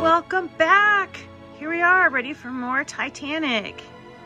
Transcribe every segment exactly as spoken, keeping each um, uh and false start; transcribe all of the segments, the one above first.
welcome back. Here we are, ready for more Titanic.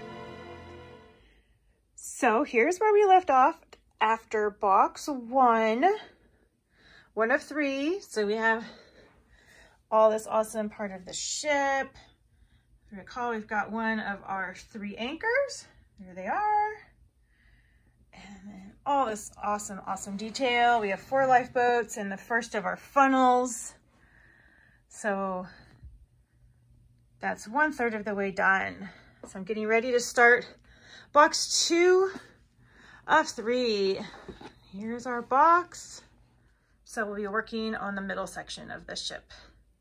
So here's where we left off after box one, one of three. So we have all this awesome part of the ship. If you recall, we've got one of our three anchors. There they are. And then all this awesome, awesome detail. We have four lifeboats and the first of our funnels. So that's one third of the way done. So I'm getting ready to start box two of three. Here's our box. So we'll be working on the middle section of the ship.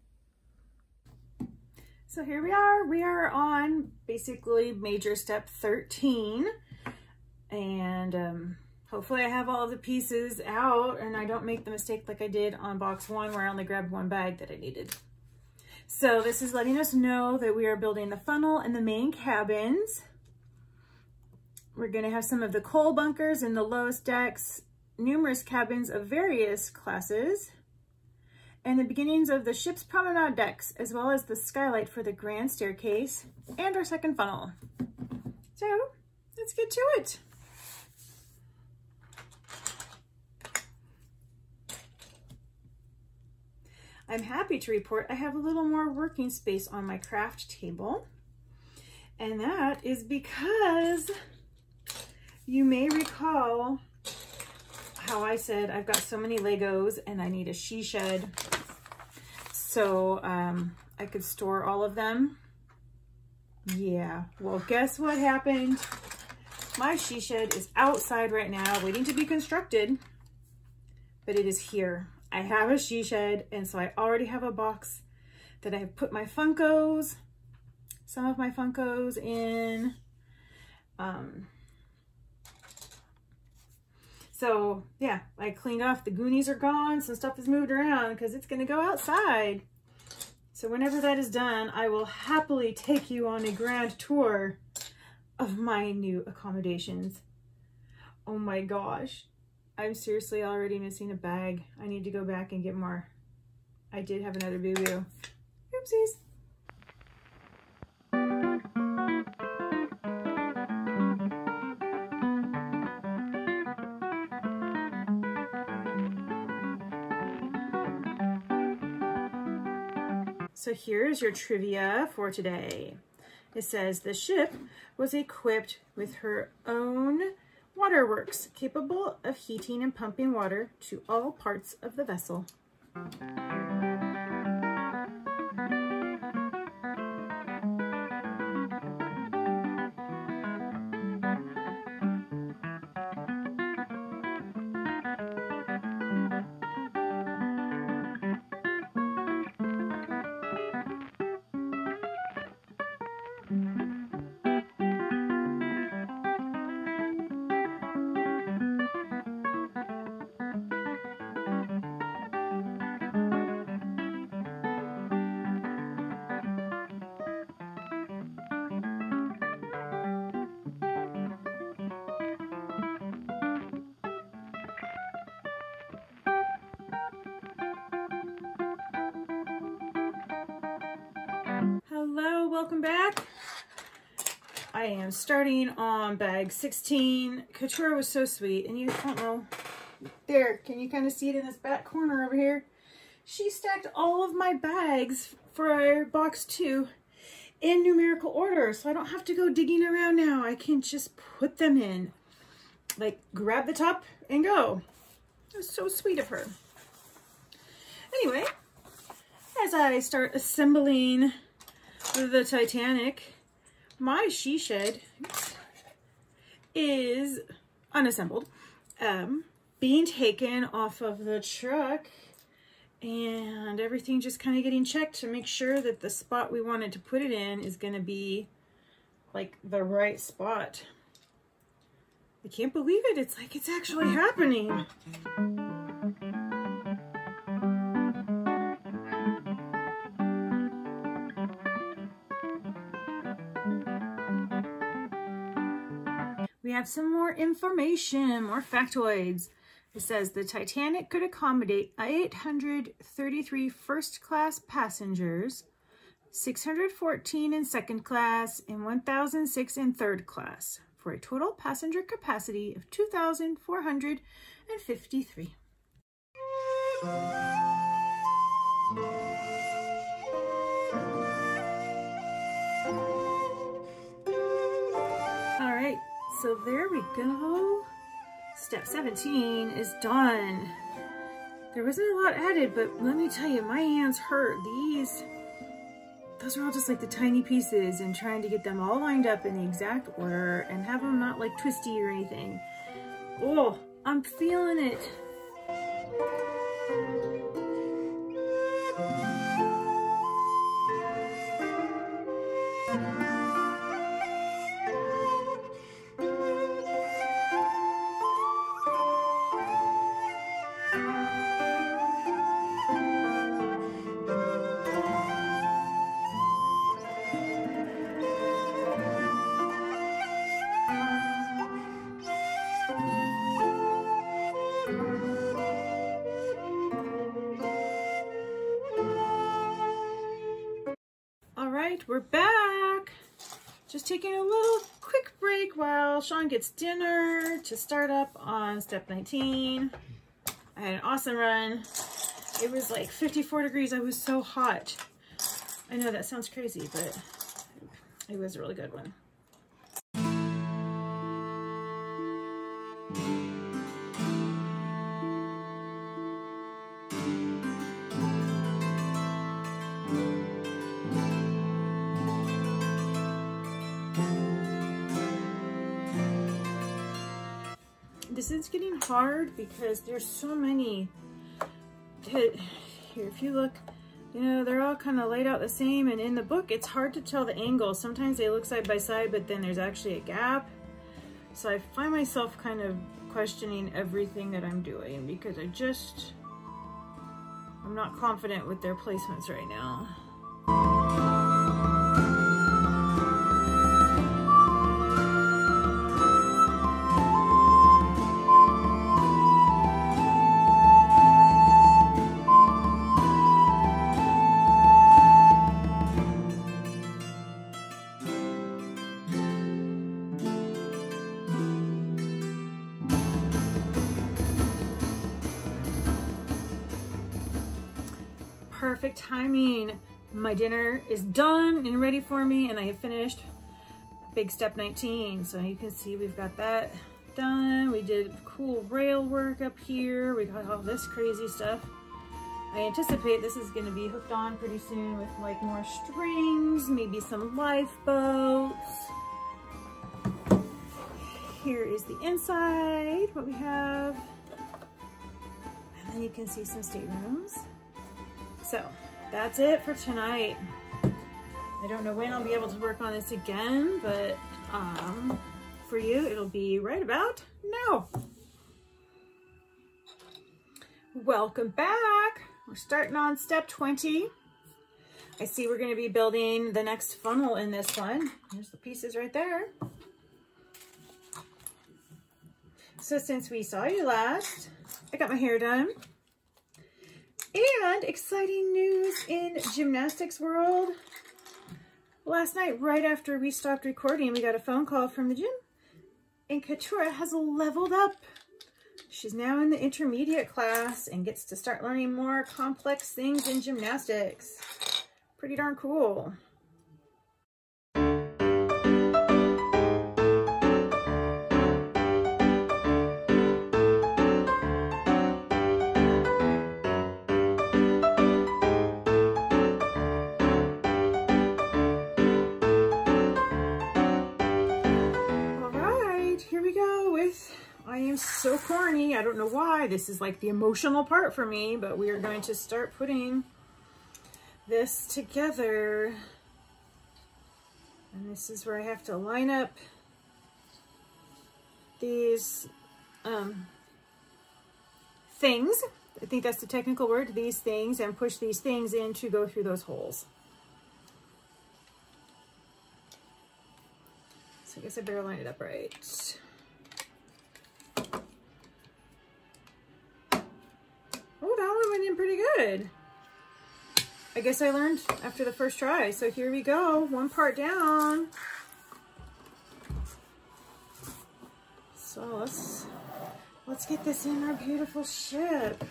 So here we are. We are on basically major step thirteen. And um, hopefully I have all the pieces out and I don't make the mistake like I did on box one where I only grabbed one bag that I needed. So this is letting us know that we are building the funnel and the main cabins. We're going to have some of the coal bunkers in the lowest decks, numerous cabins of various classes, and the beginnings of the ship's promenade decks, as well as the skylight for the grand staircase and our second funnel. So let's get to it. I'm happy to report I have a little more working space on my craft table. And that is because you may recall how I said I've got so many Legos and I need a she shed so um, I could store all of them. Yeah, well, guess what happened? My she shed is outside right now waiting to be constructed, but it is here. I have a she shed, and so I already have a box that I have put my Funkos, some of my Funkos in. Um, so yeah, I cleaned off, the Goonies are gone, some stuff is moved around because it's gonna go outside. So whenever that is done, I will happily take you on a grand tour of my new accommodations. Oh my gosh. I'm seriously already missing a bag. I need to go back and get more. I did have another boo-boo. Oopsies. So here's your trivia for today. It says the ship was equipped with her own waterworks, capable of heating and pumping water to all parts of the vessel. Hello, welcome back. I am starting on bag sixteen. Couture was so sweet, and you don't know, there, can you kind of see it in this back corner over here? She stacked all of my bags for box two in numerical order, so I don't have to go digging around now. I can just put them in, like grab the top and go. It was so sweet of her. Anyway, as I start assembling the Titanic, my she shed is unassembled, um, being taken off of the truck, and everything just kind of getting checked to make sure that the spot we wanted to put it in is going to be like the right spot. I can't believe it. It's like it's actually happening. We have some more information, more factoids. It says the Titanic could accommodate eight hundred thirty-three first-class passengers six hundred fourteen in second class, and one thousand six in third class, for a total passenger capacity of two thousand four hundred fifty-three. All right, so there we go. Step seventeen is done. There wasn't a lot added, but let me tell you, my hands hurt. These, those are all just like the tiny pieces, and trying to get them all lined up in the exact order and have them not like twisty or anything. Oh, I'm feeling it. We're back. Just taking a little quick break while Sean gets dinner to start up on step nineteen. I had an awesome run. It was like fifty-four degrees. I was so hot. I know that sounds crazy, but it was a really good one. This is getting hard because there's so many. Here, if you look, you know, they're all kind of laid out the same, and in the book it's hard to tell the angles. Sometimes they look side by side, but then there's actually a gap. So I find myself kind of questioning everything that I'm doing because I just, I'm not confident with their placements right now. Perfect timing. My dinner is done and ready for me, and I have finished big step nineteen. So you can see we've got that done. We did cool rail work up here. We got all this crazy stuff. I anticipate this is going to be hooked on pretty soon with like more strings, maybe some lifeboats. Here is the inside, what we have. And then you can see some staterooms. So that's it for tonight. I don't know when I'll be able to work on this again, but um, for you, it'll be right about now. Welcome back. We're starting on step twenty. I see we're going to be building the next funnel in this one. There's the pieces right there. So since we saw you last, I got my hair done. And exciting news in gymnastics world. Last night, right after we stopped recording, we got a phone call from the gym, and Katura has leveled up. She's now in the intermediate class and gets to start learning more complex things in gymnastics. Pretty darn cool. I am so corny. I don't know why. This is like the emotional part for me, but we are going to start putting this together. And this is where I have to line up these um, things. I think that's the technical word, these things, and push these things in to go through those holes. So I guess I better line it up right. Oh, that one went in pretty good. I guess I learned after the first try. So here we go, one part down. So let's, let's get this in our beautiful ship.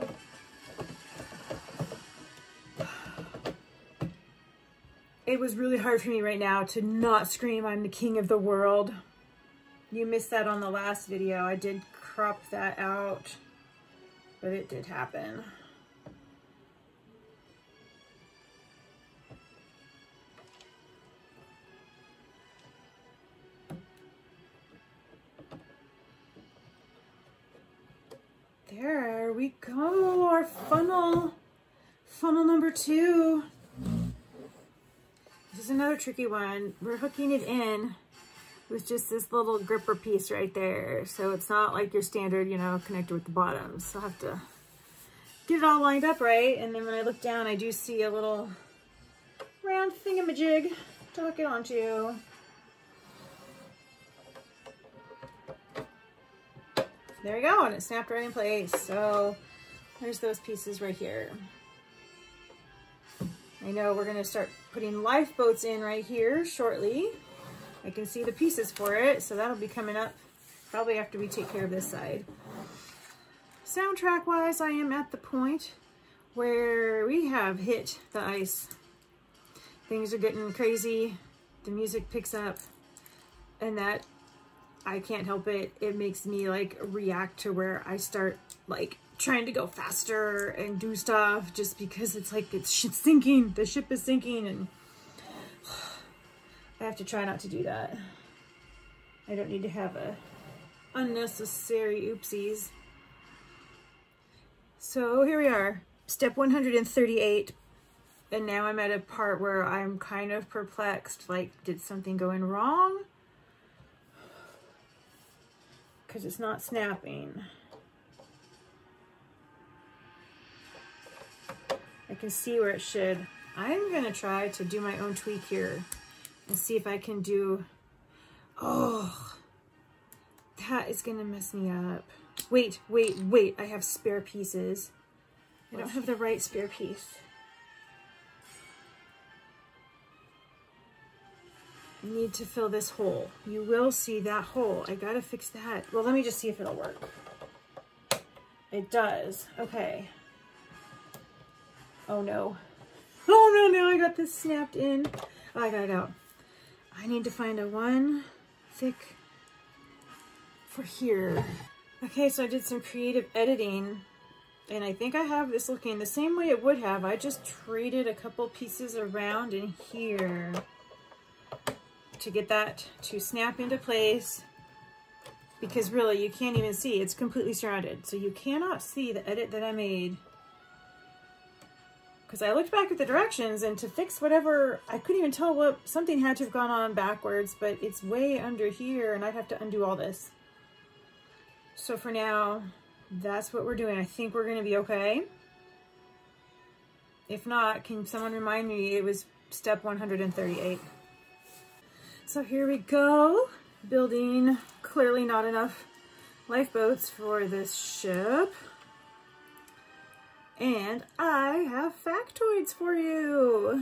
It was really hard for me right now to not scream, "I'm the king of the world." You missed that on the last video. I did crop that out, but it did happen. There we go, our funnel. Funnel number two. This is another tricky one. We're hooking it in with just this little gripper piece right there. So it's not like your standard, you know, connector with the bottom. So I have to get it all lined up right. And then when I look down, I do see a little round thingamajig to hook it onto. There we go, and it snapped right in place. So there's those pieces right here. I know we're gonna start putting lifeboats in right here shortly. I can see the pieces for it, so that'll be coming up probably after we take care of this side. Soundtrack wise, I am at the point where we have hit the ice. Things are getting crazy. The music picks up, and that, I can't help it. It makes me like react to where I start like trying to go faster and do stuff just because it's like it's shit's sinking. The ship is sinking, and I have to try not to do that. I don't need to have a unnecessary oopsies. So here we are, step one hundred thirty-eight. And now I'm at a part where I'm kind of perplexed. Like, did something go in wrong? Because it's not snapping. I can see where it should. I'm gonna try to do my own tweak here and see if I can do, oh, that is gonna mess me up. Wait, wait, wait, I have spare pieces. I don't have the right spare piece. I need to fill this hole. You will see that hole. I gotta fix that. Well, let me just see if it'll work. It does. Okay. Oh no. Oh no, now I got this snapped in. Oh, I got it out. I need to find a one thick for here. Okay, so I did some creative editing, and I think I have this looking the same way it would have. I just traded a couple pieces around in here to get that to snap into place, because really you can't even see, it's completely surrounded. So you cannot see the edit that I made, because I looked back at the directions and to fix whatever, I couldn't even tell what, something had to have gone on backwards, but it's way under here and I'd have to undo all this. So for now, that's what we're doing. I think we're gonna be okay. If not, can someone remind me it was step one hundred thirty-eight. So here we go, building clearly not enough lifeboats for this ship. And I have factoids for you.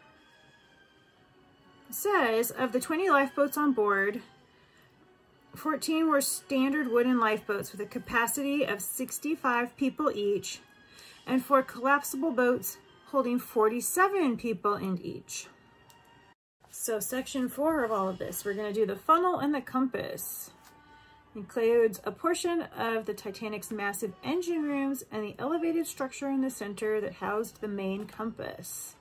It says, of the twenty lifeboats on board, fourteen were standard wooden lifeboats with a capacity of sixty-five people each, and four collapsible boats holding forty-seven people in each. So section four of all of this, we're gonna do the funnel and the compass. It includes a portion of the Titanic's massive engine rooms and the elevated structure in the center that housed the main compass.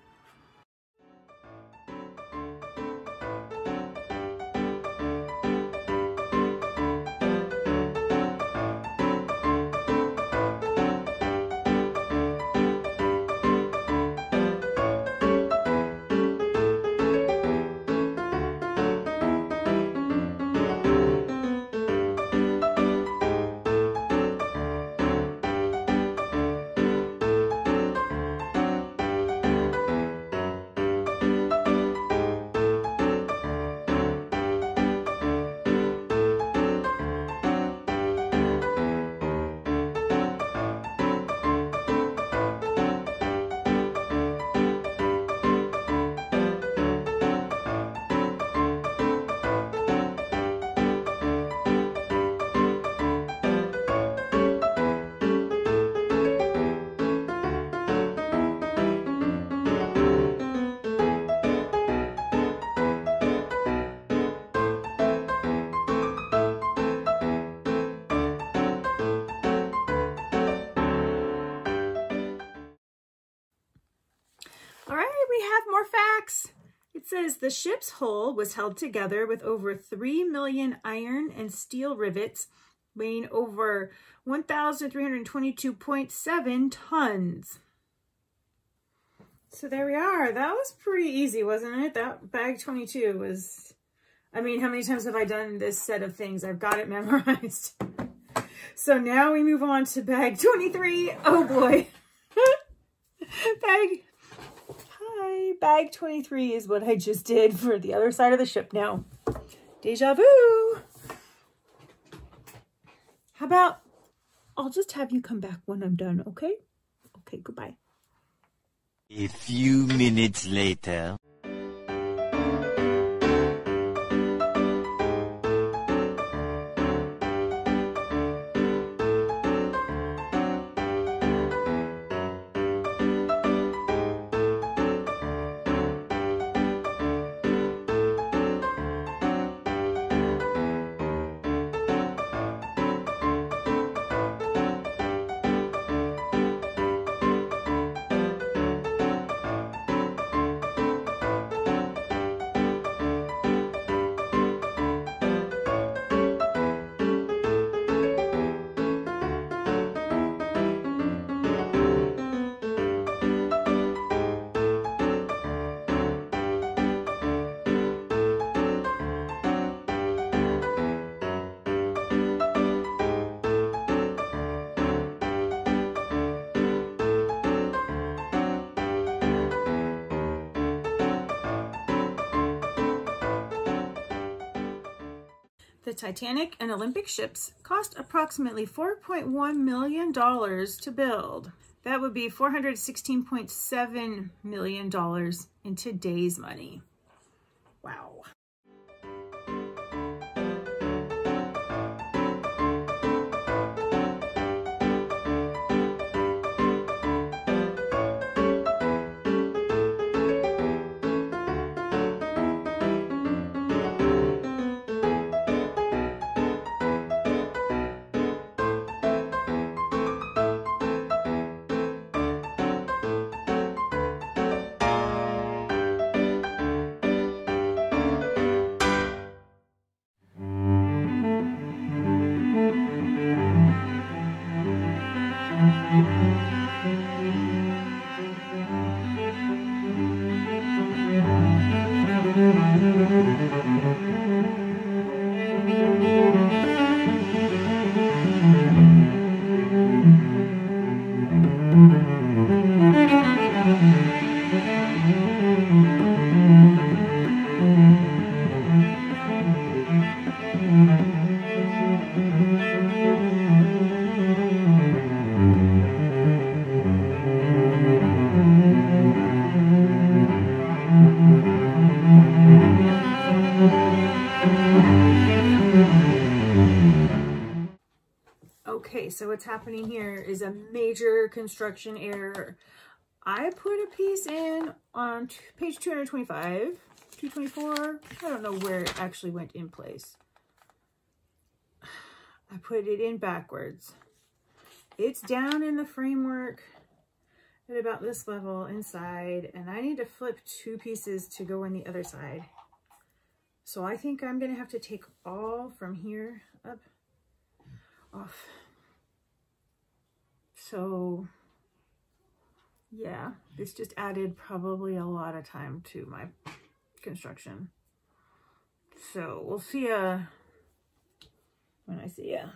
All right, we have more facts. It says the ship's hull was held together with over three million iron and steel rivets weighing over one thousand three hundred twenty-two point seven tons. So there we are. That was pretty easy, wasn't it? That bag twenty-two was, I mean, how many times have I done this set of things? I've got it memorized. So now we move on to bag twenty-three. Oh boy. Bag, hi, bag twenty-three is what I just did for the other side of the ship now. Deja vu. How about, I'll just have you come back when I'm done, okay? Okay, goodbye. A few minutes later. The Titanic and Olympic ships cost approximately four point one million dollars to build. That would be four hundred sixteen point seven million dollars in today's money. Wow. Okay, so what's happening here is a major construction error. I put a piece in on page two hundred twenty-five, two twenty-four. I don't know where it actually went in place. I put it in backwards. It's down in the framework at about this level inside, and I need to flip two pieces to go on the other side. So I think I'm gonna have to take all from here up, off. So yeah, this just added probably a lot of time to my construction. So we'll see ya when I see ya.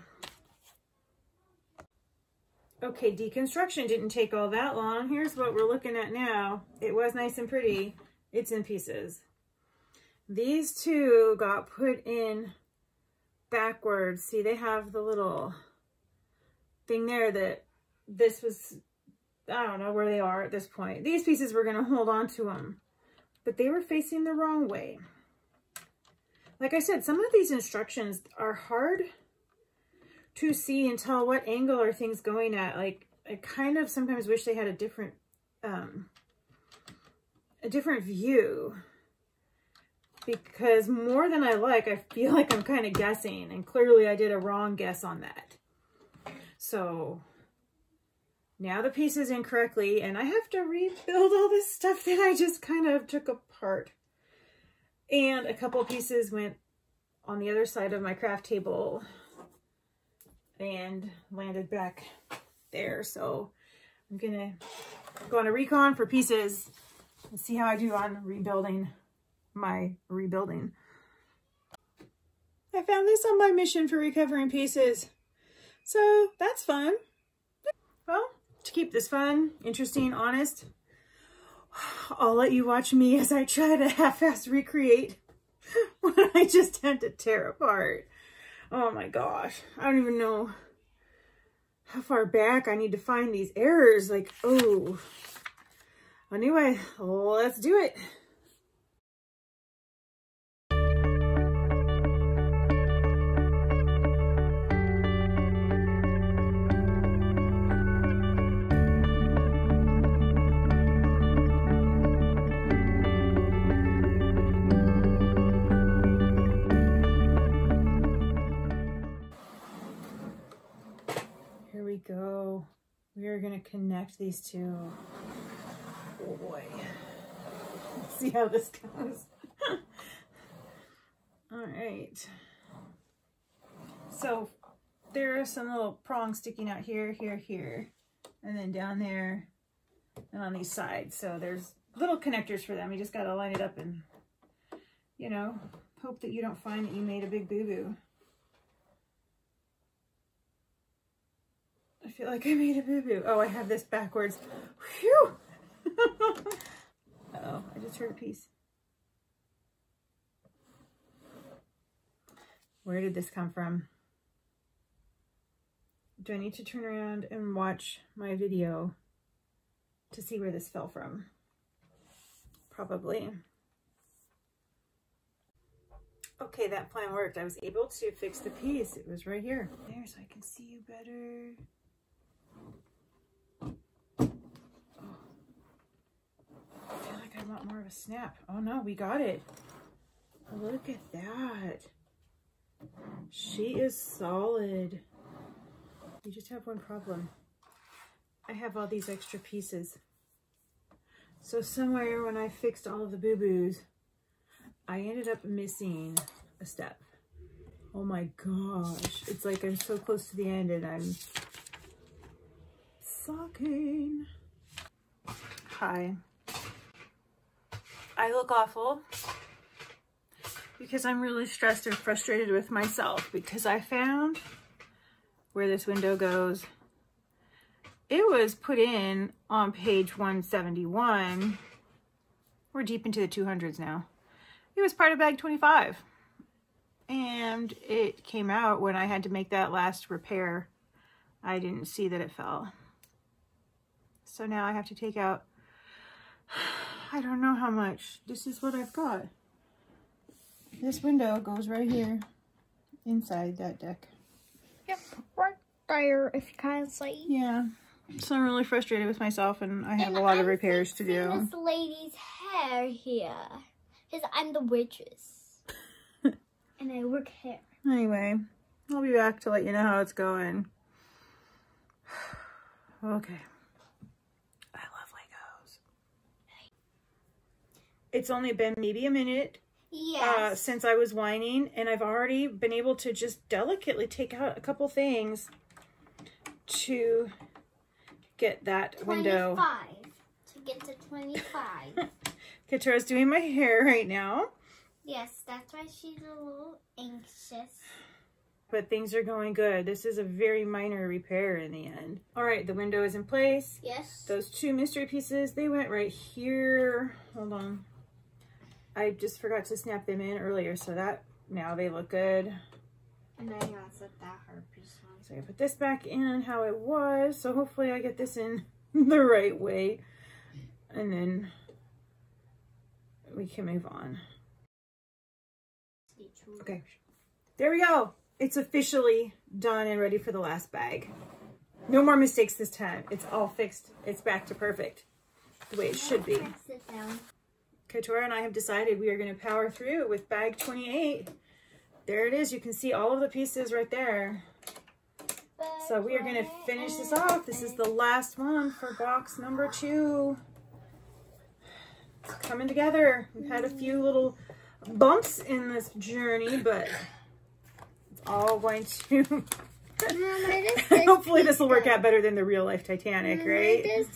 Okay, deconstruction didn't take all that long. Here's what we're looking at now. It was nice and pretty. It's in pieces. These two got put in backwards. See, they have the little thing there that this was, I don't know where they are at this point. These pieces were going to hold on to them, but they were facing the wrong way. Like I said, some of these instructions are hard to see and tell what angle are things going at. Like, I kind of sometimes wish they had a different, um, a different view, because more than I like, I feel like I'm kind of guessing, and clearly I did a wrong guess on that. So now the piece is incorrectly and I have to rebuild all this stuff that I just kind of took apart. And a couple pieces went on the other side of my craft table and landed back there. So I'm gonna go on a recon for pieces and see how I do on rebuilding my rebuilding. I found this on my mission for recovering pieces. So that's fun. Well, to keep this fun, interesting, honest, I'll let you watch me as I try to half-ass recreate what I just had to tear apart. Oh my gosh. I don't even know how far back I need to find these errors. Like, oh. Anyway, let's do it. Here we go. We are going to connect these two. Oh boy. Let's see how this goes. All right. So there are some little prongs sticking out here, here, here, and then down there and on these sides. So there's little connectors for them. You just got to line it up and, you know, hope that you don't find that you made a big boo-boo. I feel like I made a boo-boo. Oh, I have this backwards. Whew! Uh-oh, I just heard a piece. Where did this come from? Do I need to turn around and watch my video to see where this fell from? Probably. Okay, that plan worked. I was able to fix the piece. It was right here. There, so I can see you better. I want more of a snap. Oh no, we got it. Look at that. She is solid. We just have one problem. I have all these extra pieces. So somewhere when I fixed all of the boo-boos, I ended up missing a step. Oh my gosh. It's like I'm so close to the end and I'm sucking. Hi. I look awful because I'm really stressed and frustrated with myself because I found where this window goes. It was put in on page one seventy-one. We're deep into the two hundreds now. It was part of bag twenty-five. And it came out when I had to make that last repair. I didn't see that it fell. So now I have to take out, I don't know how much. This is what I've got. This window goes right here inside that deck. Yep, right there, if you can see. Yeah. So I'm really frustrated with myself and I have and a lot I'm of repairs to do. This lady's hair here. Because I'm the waitress. And I work here. Anyway, I'll be back to let you know how it's going. Okay. I love Legos. It's only been maybe a minute yes. uh, since I was whining, and I've already been able to just delicately take out a couple things to get that window. twenty-five. To get to twenty-five. Katara's doing my hair right now. Yes, that's why she's a little anxious. But things are going good. This is a very minor repair in the end. All right, the window is in place. Yes. Those two mystery pieces, they went right here. Hold on. I just forgot to snap them in earlier, so that now they look good. And then you also set that her piece on. So I put this back in how it was. So hopefully I get this in the right way. And then we can move on. Okay, there we go. It's officially done and ready for the last bag. No more mistakes this time. It's all fixed. It's back to perfect, the way it should be. Sit down. Katora and I have decided we are going to power through with bag twenty-eight. There it is. You can see all of the pieces right there. So we are going to finish this off. This is the last one for box number two. It's coming together. We've had a few little bumps in this journey, but it's all going to... Hopefully this will work out better than the real life Titanic, right?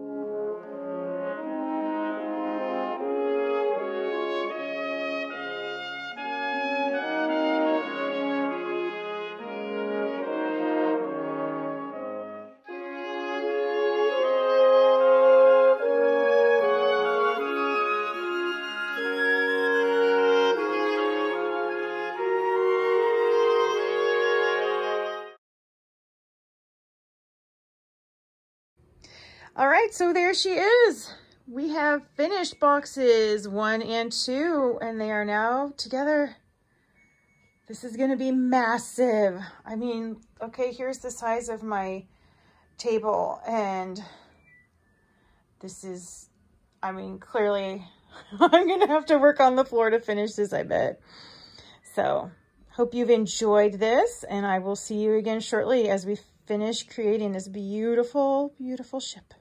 All right, so there she is. We have finished boxes one and two, and they are now together. This is gonna be massive. I mean, okay, here's the size of my table, and this is, I mean, clearly I'm gonna have to work on the floor to finish this, I bet. So, hope you've enjoyed this, and I will see you again shortly as we finish creating this beautiful, beautiful ship.